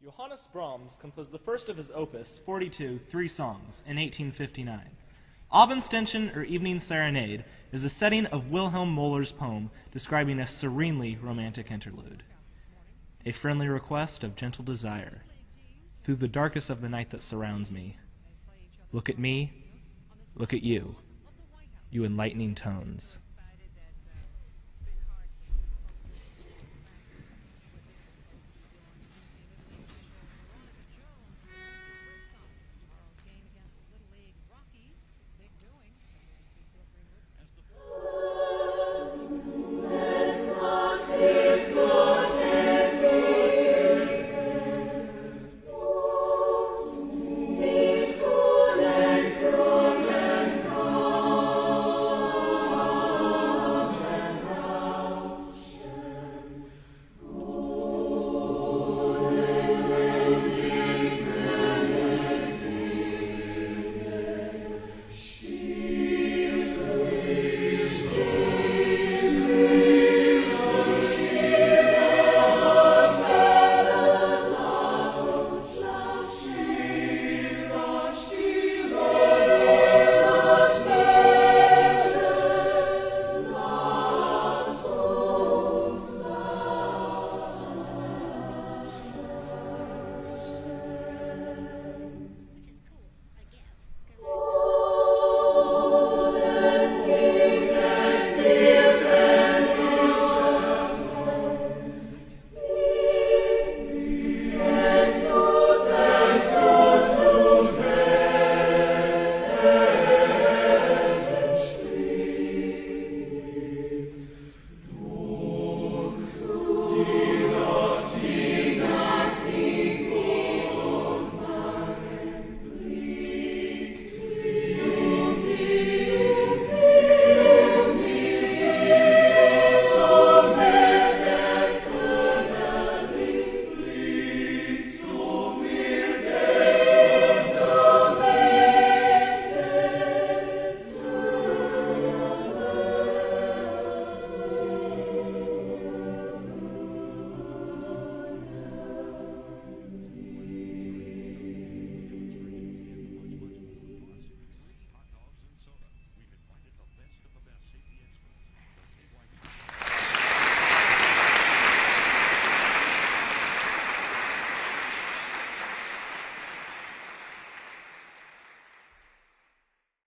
Johannes Brahms composed the first of his opus, 42, three songs, in 1859. Abendständchen, or Evening Serenade, is a setting of Wilhelm Möller's poem describing a serenely romantic interlude. A friendly request of gentle desire. Through the darkest of the night that surrounds me, look at me, look at you, you enlightening tones.